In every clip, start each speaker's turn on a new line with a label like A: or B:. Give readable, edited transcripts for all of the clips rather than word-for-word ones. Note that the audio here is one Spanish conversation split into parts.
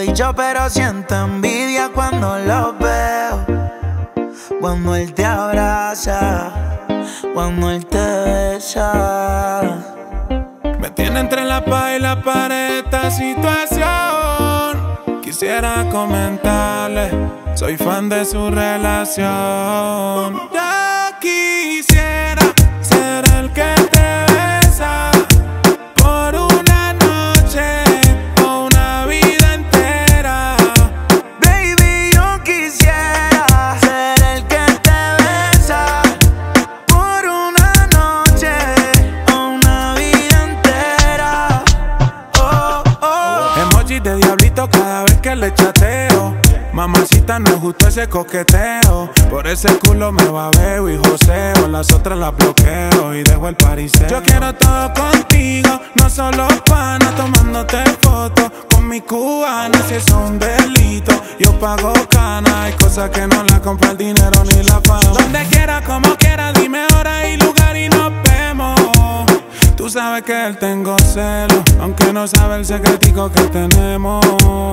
A: dicho, pero siento envidia cuando lo veo. Cuando él te abraza, cuando él te besa.
B: Me tiene entre la paz y la pared esta situación. Quisiera comentarle, soy fan de su relación. Ya quisiera ser el que te besa por una noche o una vida entera.
A: Baby, yo quisiera ser el que te besa por una noche o una vida entera. Oh, oh.
B: Emoji de diablito cada vez que le chateo. Mamacita, no es justo ese coqueteo. Por ese culo me babeo y joseo. Las otras las bloqueo y dejo el pariseo. Yo quiero todo contigo, no solo pana. Tomándote fotos con mi cubana. Si eso es un delito, yo pago cana. Hay cosas que no la compra el dinero ni la fama. Donde quiera, como quiera, dime hora y lugar y nos vemos. Tú sabes que él tengo celo, aunque no sabe el secretico que tenemos.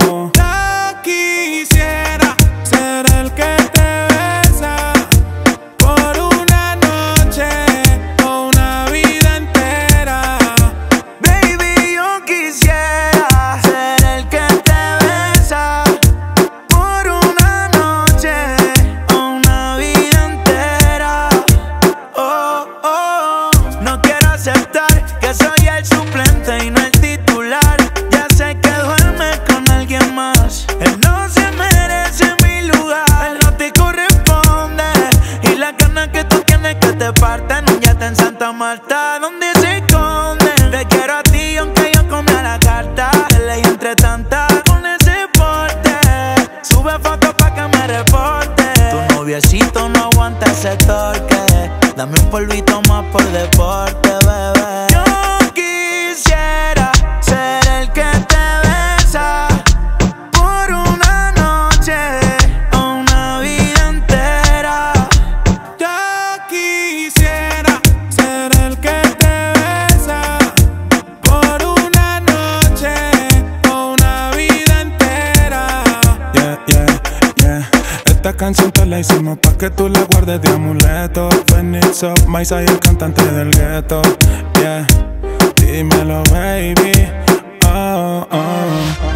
B: Ya quisiera ser el que te besa por una noche o una vida entera.
A: Baby, yo quisiera ser el que te besa por una noche o una vida entera. Oh, oh. No quiero aceptar que soy el suplente y no el titular. Ya sé que duerme con alguien más. Él no se merece mi lugar. Él no te corresponde. Y las ganas que tú tienes que te parten. Ya está en Santa Marta, donde se esconde. Te quiero a ti aunque yo comía la carta. Te leí entre tantas con ese porte. Sube fotos pa' que me reporte. Tu noviecito no aguanta ese torque. Dame un polvito más por deporte, bebé. Yo quisiera ser el que te besa por una noche o una vida entera.
B: Ya quisiera ser el que te besa por una noche o una vida entera. Yeah, yeah, yeah. Esta canción te la hicimos pa' que tú la guardes de amuleto. Phoenix Up, Maisa y el cantante del gueto. Yeah, dímelo baby. Oh, oh.